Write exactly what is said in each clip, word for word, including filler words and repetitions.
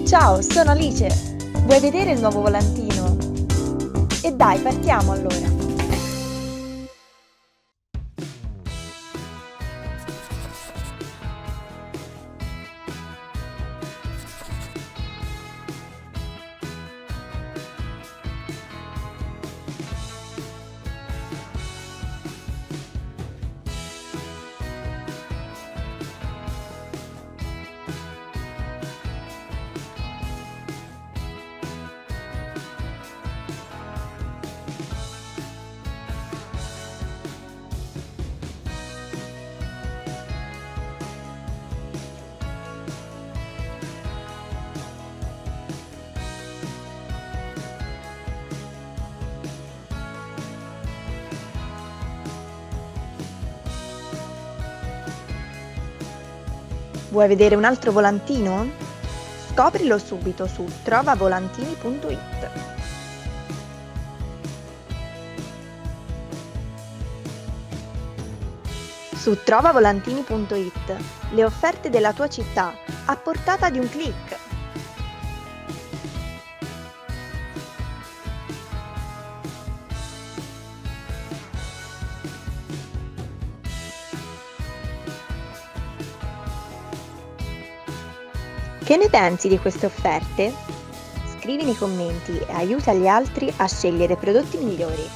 Ciao, sono Alice. Vuoi vedere il nuovo volantino? E dai, partiamo allora. Vuoi vedere un altro volantino? Scoprilo subito su trova volantini punto it. Su trova volantini punto it le offerte della tua città a portata di un click. Che ne pensi di queste offerte? Scrivi nei commenti e aiuta gli altri a scegliere prodotti migliori.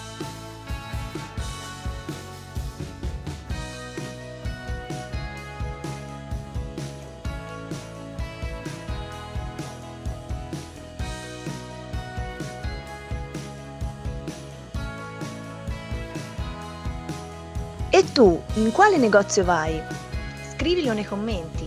E tu, in quale negozio vai? Scrivilo nei commenti.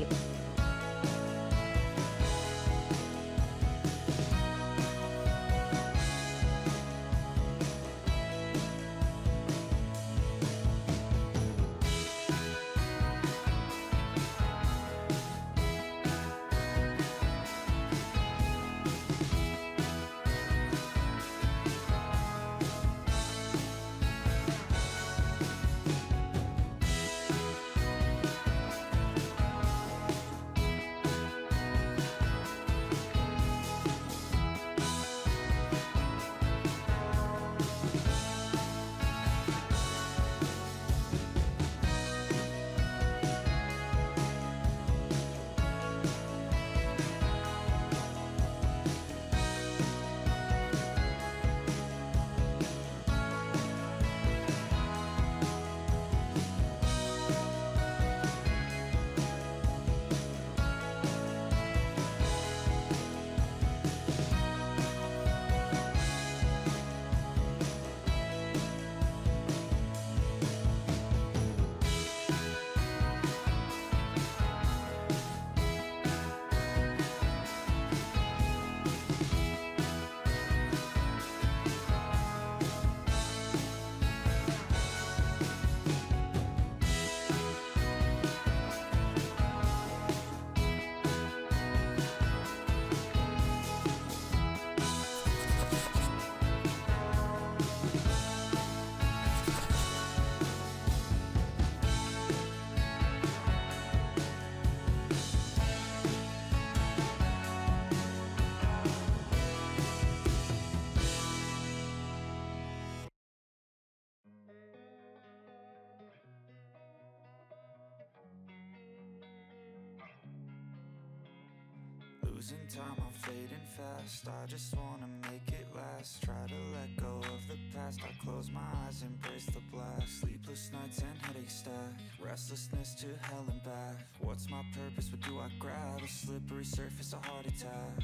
Losing time, I'm fading fast. I just wanna make it last. Try to let go of the past. I close my eyes, embrace the blast. Sleepless nights and headaches stack. Restlessness to hell and back. What's my purpose? What do I grab? A slippery surface, a heart attack.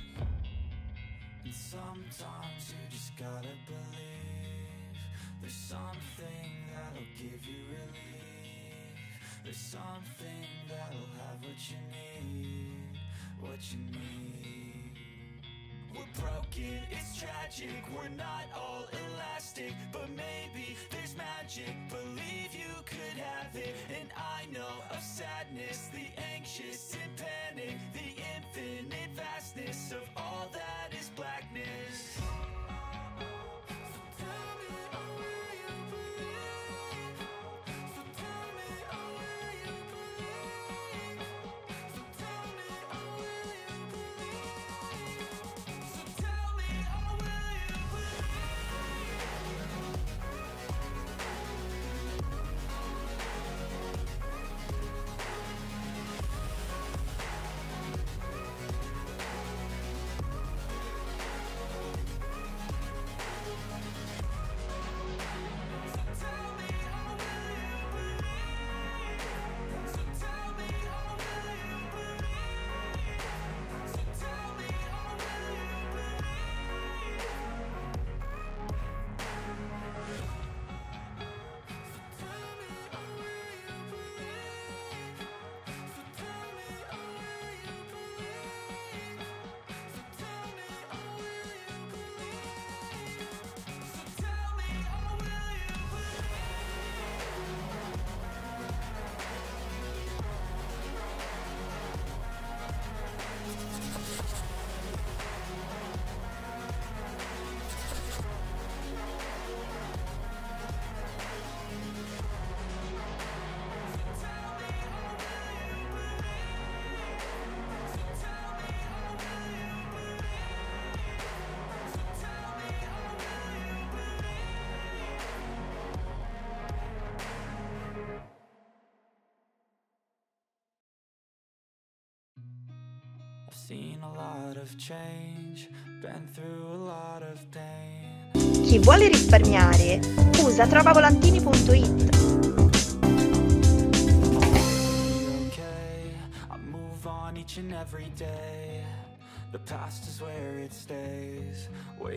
And sometimes you just gotta believe there's something that'll give you relief. There's something that'll have what you need, what you need. We're broken, it's tragic, we're not all elastic, but maybe there's magic. Believe you could have it, and I know of sadness, the anxious and panic, the infinite vastness of all that is blackness. I've seen a lot of change, been through a lot of pain. Chi vuole risparmiare usa trova volantini punto it. Okay, I move on each and every day. The past is where it stays.